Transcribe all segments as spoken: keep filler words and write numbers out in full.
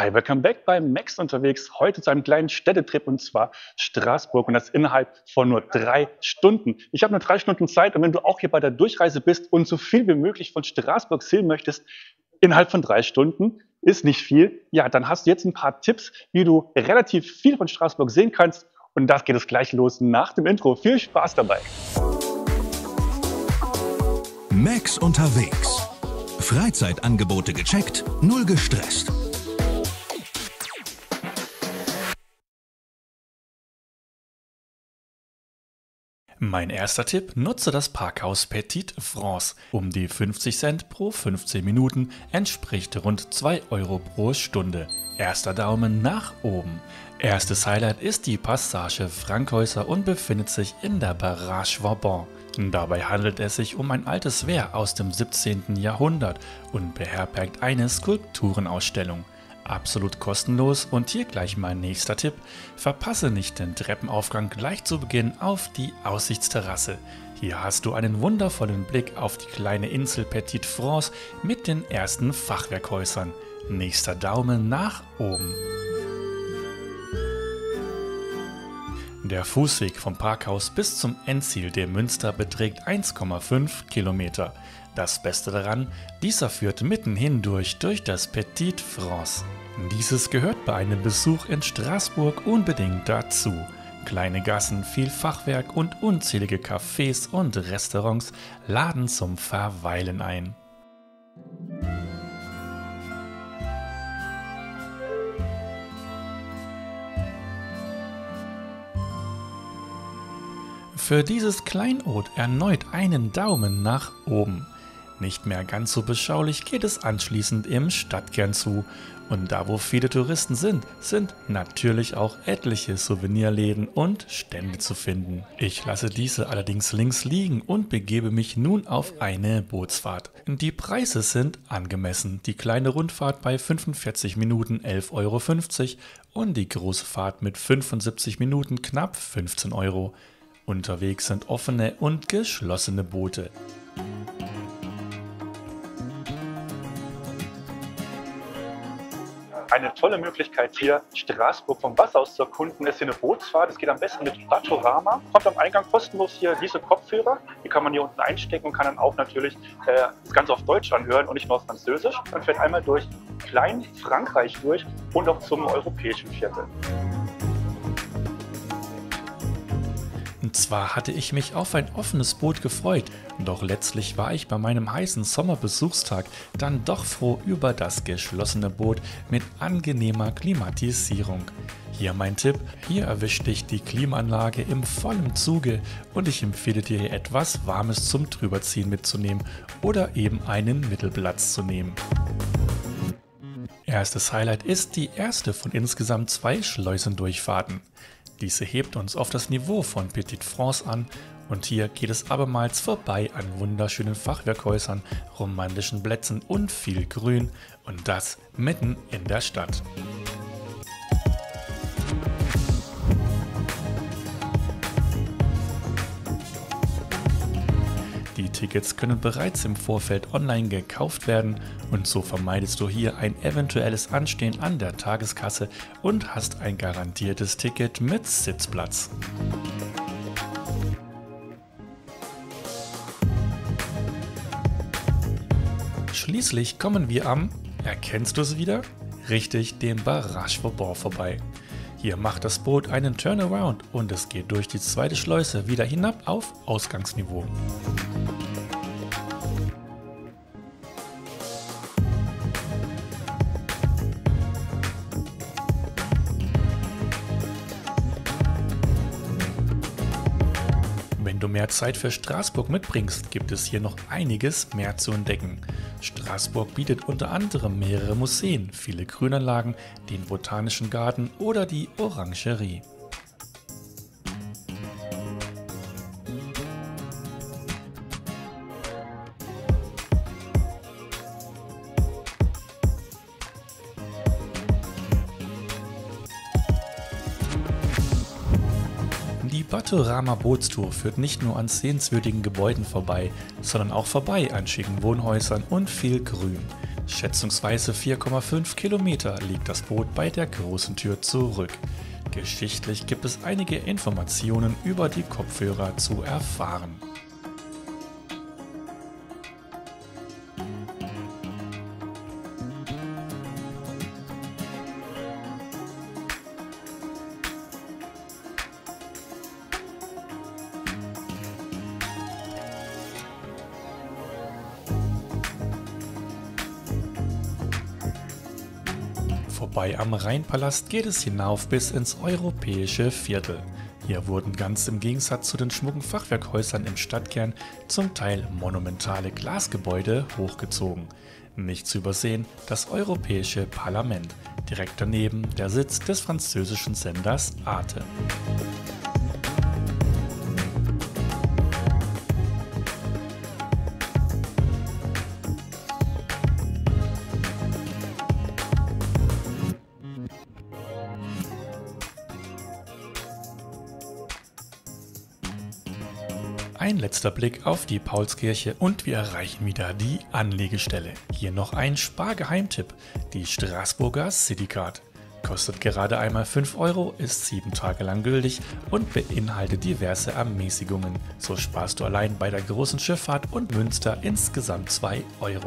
Hi, welcome back bei Max unterwegs. Heute zu einem kleinen Städtetrip und zwar Straßburg und das innerhalb von nur drei Stunden. Ich habe nur drei Stunden Zeit und wenn du auch hier bei der Durchreise bist und so viel wie möglich von Straßburg sehen möchtest, innerhalb von drei Stunden ist nicht viel. Ja, dann hast du jetzt ein paar Tipps, wie du relativ viel von Straßburg sehen kannst und das geht es gleich los nach dem Intro. Viel Spaß dabei. Max unterwegs. Freizeitangebote gecheckt, null gestresst. Mein erster Tipp, nutze das Parkhaus Petite France. Um die fünfzig Cent pro fünfzehn Minuten entspricht rund zwei Euro pro Stunde. Erster Daumen nach oben. Erstes Highlight ist die Passage Frankhäuser und befindet sich in der Barrage Vauban. Dabei handelt es sich um ein altes Wehr aus dem siebzehnten Jahrhundert und beherbergt eine Skulpturenausstellung. Absolut kostenlos und hier gleich mein nächster Tipp. Verpasse nicht den Treppenaufgang gleich zu Beginn auf die Aussichtsterrasse. Hier hast du einen wundervollen Blick auf die kleine Insel Petite France mit den ersten Fachwerkhäusern. Nächster Daumen nach oben. Der Fußweg vom Parkhaus bis zum Endziel der Münster beträgt eins Komma fünf Kilometer. Das Beste daran, dieser führt mitten hindurch durch das Petite France. Dieses gehört bei einem Besuch in Straßburg unbedingt dazu. Kleine Gassen, viel Fachwerk und unzählige Cafés und Restaurants laden zum Verweilen ein. Für dieses Kleinod erneut einen Daumen nach oben. Nicht mehr ganz so beschaulich geht es anschließend im Stadtkern zu. Und da wo viele Touristen sind, sind natürlich auch etliche Souvenirläden und Stände zu finden. Ich lasse diese allerdings links liegen und begebe mich nun auf eine Bootsfahrt. Die Preise sind angemessen. Die kleine Rundfahrt bei fünfundvierzig Minuten elf Euro fünfzig und die große Fahrt mit fünfundsiebzig Minuten knapp fünfzehn Euro. Unterwegs sind offene und geschlossene Boote. Eine tolle Möglichkeit hier, Straßburg vom Wasser aus zu erkunden, ist hier eine Bootsfahrt. Es geht am besten mit Batorama. Kommt am Eingang kostenlos hier diese Kopfhörer. Die kann man hier unten einstecken und kann dann auch natürlich äh, das Ganze auf Deutsch anhören und nicht nur auf Französisch. Man fährt einmal durch Klein-Frankreich durch und auch zum europäischen Viertel. Und zwar hatte ich mich auf ein offenes Boot gefreut, doch letztlich war ich bei meinem heißen Sommerbesuchstag dann doch froh über das geschlossene Boot mit angenehmer Klimatisierung. Hier mein Tipp, hier erwischt dich die Klimaanlage im vollen Zuge und ich empfehle dir hier etwas Warmes zum Drüberziehen mitzunehmen oder eben einen Mittelplatz zu nehmen. Erstes Highlight ist die erste von insgesamt zwei Schleusendurchfahrten. Diese hebt uns auf das Niveau von Petite France an und hier geht es abermals vorbei an wunderschönen Fachwerkhäusern, romantischen Plätzen und viel Grün und das mitten in der Stadt. Die Tickets können bereits im Vorfeld online gekauft werden und so vermeidest du hier ein eventuelles Anstehen an der Tageskasse und hast ein garantiertes Ticket mit Sitzplatz. Schließlich kommen wir am, erkennst du es wieder? Richtig, dem Barrage Vauban vorbei. Hier macht das Boot einen Turnaround und es geht durch die zweite Schleuse wieder hinab auf Ausgangsniveau. Wenn du mehr Zeit für Straßburg mitbringst, gibt es hier noch einiges mehr zu entdecken. Straßburg bietet unter anderem mehrere Museen, viele Grünanlagen, den Botanischen Garten oder die Orangerie. Die Batorama Bootstour führt nicht nur an sehenswürdigen Gebäuden vorbei, sondern auch vorbei an schicken Wohnhäusern und viel Grün. Schätzungsweise vier Komma fünf Kilometer liegt das Boot bei der großen Tür zurück. Geschichtlich gibt es einige Informationen über die Kopfhörer zu erfahren. Vorbei am Rheinpalast geht es hinauf bis ins europäische Viertel. Hier wurden ganz im Gegensatz zu den schmucken Fachwerkhäusern im Stadtkern zum Teil monumentale Glasgebäude hochgezogen. Nicht zu übersehen das Europäische Parlament, direkt daneben der Sitz des französischen Senders Arte. Ein letzter Blick auf die Paulskirche und wir erreichen wieder die Anlegestelle. Hier noch ein Spargeheimtipp, die Straßburger Citycard. Kostet gerade einmal fünf Euro, ist sieben Tage lang gültig und beinhaltet diverse Ermäßigungen. So sparst du allein bei der großen Schifffahrt und Münster insgesamt zwei Euro.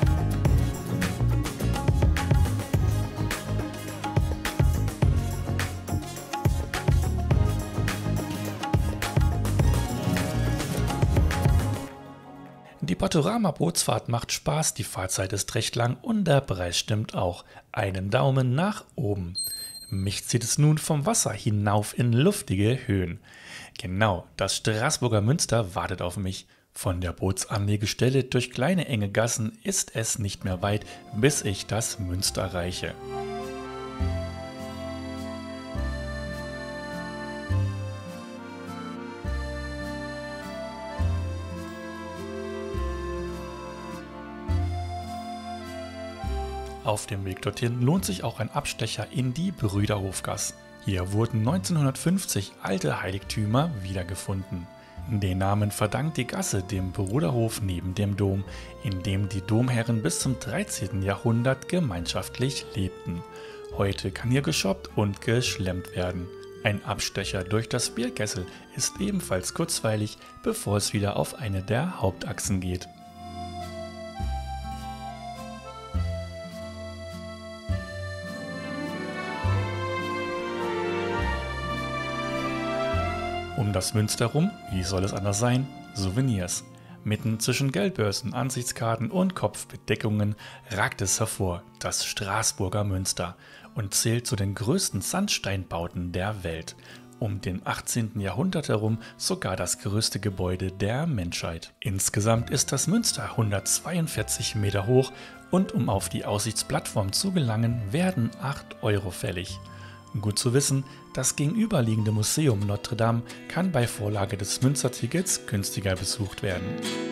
Die Panorama-Bootsfahrt macht Spaß, die Fahrzeit ist recht lang und der Preis stimmt auch. Einen Daumen nach oben. Mich zieht es nun vom Wasser hinauf in luftige Höhen. Genau, das Straßburger Münster wartet auf mich. Von der Bootsanlegestelle durch kleine enge Gassen ist es nicht mehr weit, bis ich das Münster erreiche. Auf dem Weg dorthin lohnt sich auch ein Abstecher in die Brüderhofgasse. Hier wurden neunzehnhundertfünfzig alte Heiligtümer wiedergefunden. Den Namen verdankt die Gasse dem Bruderhof neben dem Dom, in dem die Domherren bis zum dreizehnten Jahrhundert gemeinschaftlich lebten. Heute kann hier geshoppt und geschlemmt werden. Ein Abstecher durch das Bierkessel ist ebenfalls kurzweilig, bevor es wieder auf eine der Hauptachsen geht. Um das Münster rum, wie soll es anders sein, Souvenirs. Mitten zwischen Geldbörsen, Ansichtskarten und Kopfbedeckungen ragt es hervor, das Straßburger Münster, und zählt zu den größten Sandsteinbauten der Welt. Um den achtzehnten Jahrhundert herum sogar das größte Gebäude der Menschheit. Insgesamt ist das Münster hundertzweiundvierzig Meter hoch und um auf die Aussichtsplattform zu gelangen, werden acht Euro fällig. Gut zu wissen, das gegenüberliegende Museum Notre Dame kann bei Vorlage des Münstertickets günstiger besucht werden.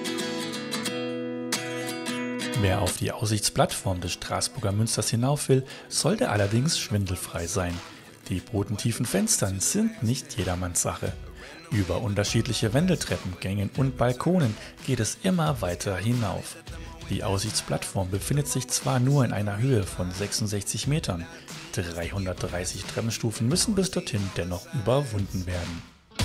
Wer auf die Aussichtsplattform des Straßburger Münsters hinauf will, sollte allerdings schwindelfrei sein. Die bodentiefen Fenstern sind nicht jedermanns Sache. Über unterschiedliche Wendeltreppen, Gängen und Balkonen geht es immer weiter hinauf. Die Aussichtsplattform befindet sich zwar nur in einer Höhe von sechsundsechzig Metern, dreihundertdreißig Treppenstufen müssen bis dorthin dennoch überwunden werden.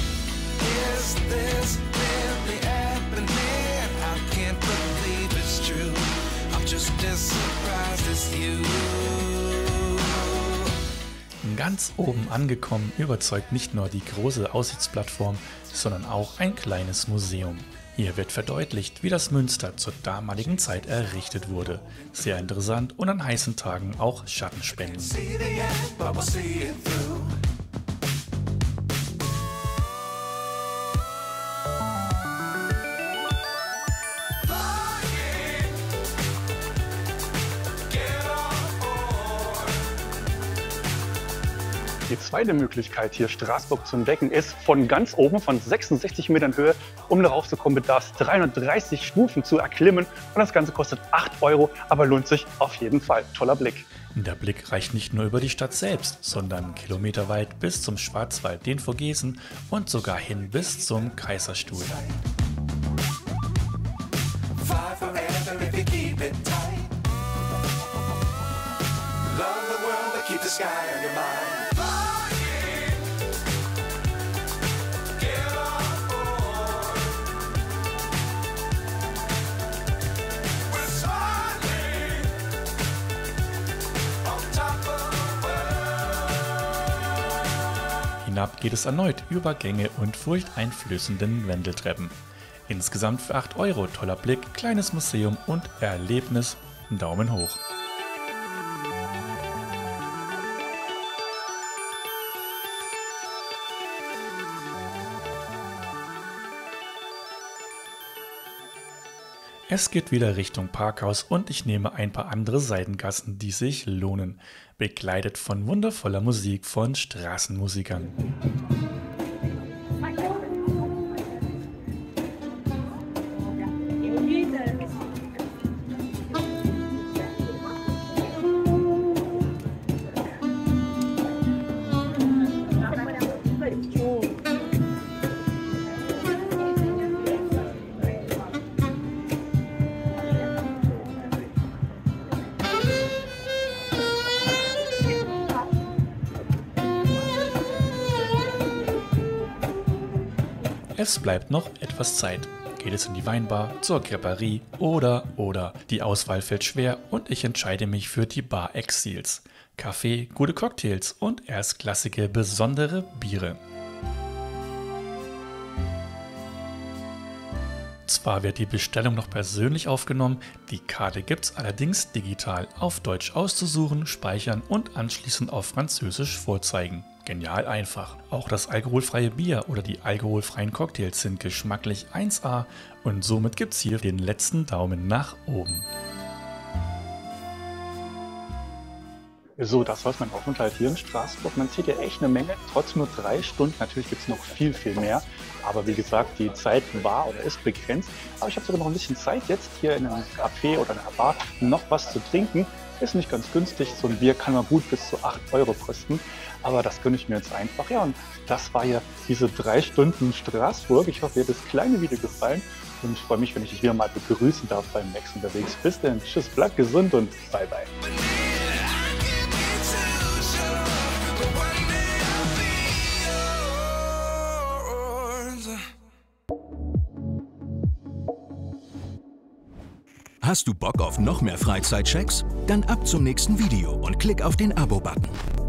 Ganz oben angekommen überzeugt nicht nur die große Aussichtsplattform, sondern auch ein kleines Museum. Hier wird verdeutlicht, wie das Münster zur damaligen Zeit errichtet wurde. Sehr interessant und an heißen Tagen auch Schatten spenden. Die zweite Möglichkeit, hier Straßburg zu entdecken, ist von ganz oben, von sechsundsechzig Metern Höhe. Um darauf zu kommen, bedarf es dreihundertdreißig Stufen zu erklimmen und das Ganze kostet acht Euro, aber lohnt sich auf jeden Fall. Toller Blick. Der Blick reicht nicht nur über die Stadt selbst, sondern kilometerweit bis zum Schwarzwald, den Vogesen und sogar hin bis zum Kaiserstuhl. Keep the sky on your mind. Flying, get on board. We're soaring on top of the world. Hinab geht es erneut über Gänge und furchteinflößenden Wendeltreppen. Insgesamt für acht Euro, toller Blick, kleines Museum und Erlebnis. Daumen hoch. Es geht wieder Richtung Parkhaus und ich nehme ein paar andere Seitengassen, die sich lohnen, begleitet von wundervoller Musik von Straßenmusikern. Es bleibt noch etwas Zeit. Geht es in die Weinbar, zur Creperie oder, oder. Die Auswahl fällt schwer und ich entscheide mich für die Bar Exils. Kaffee, gute Cocktails und erstklassige, besondere Biere. Zwar wird die Bestellung noch persönlich aufgenommen, die Karte gibt's allerdings digital auf Deutsch auszusuchen, speichern und anschließend auf Französisch vorzeigen. Genial einfach. Auch das alkoholfreie Bier oder die alkoholfreien Cocktails sind geschmacklich eins A und somit gibt's hier den letzten Daumen nach oben. So, das war mein Aufenthalt hier in Straßburg. Man sieht ja echt eine Menge, trotz nur drei Stunden. Natürlich gibt es noch viel, viel mehr. Aber wie gesagt, die Zeit war oder ist begrenzt. Aber ich habe sogar noch ein bisschen Zeit jetzt hier in einem Café oder einer Bar noch was zu trinken. Ist nicht ganz günstig. So ein Bier kann mal gut bis zu acht Euro kosten. Aber das gönne ich mir jetzt einfach. Ja, und das war ja diese drei Stunden Straßburg. Ich hoffe, dir hat das kleine Video gefallen. Und ich freue mich, wenn ich dich wieder mal begrüßen darf beim Max unterwegs. Bis dann. Tschüss, bleib gesund und bye, bye. Hast du Bock auf noch mehr Freizeitchecks? Dann ab zum nächsten Video und klick auf den Abo-Button.